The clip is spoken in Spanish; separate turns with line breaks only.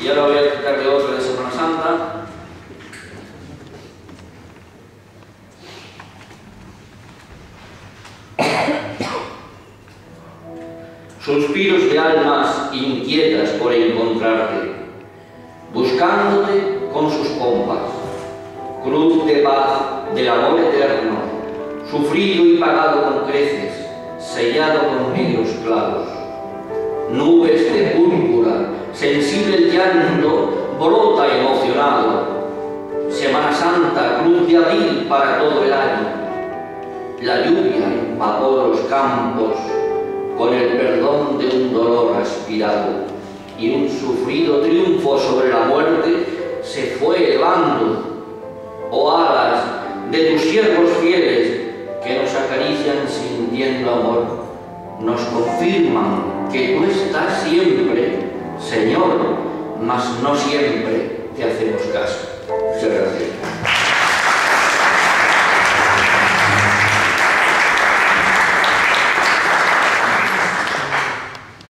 Y ahora voy a explicar de otra de Semana Santa. Suspiros de almas inquietas por encontrarte, buscándote con sus pompas, cruz de paz del amor eterno, sufrido y pagado con creces, sellado con negros clavos. Nubes de púrpura, sensible el llanto, brota emocionado. Semana Santa, cruz de abril para todo el año. La lluvia empapó los campos con el perdón de un dolor aspirado, y un sufrido triunfo sobre la muerte se fue elevando. Oh alas de tus siervos fieles que nos acarician sintiendo amor, nos confirman que tú estás siempre, Señor, mas no siempre.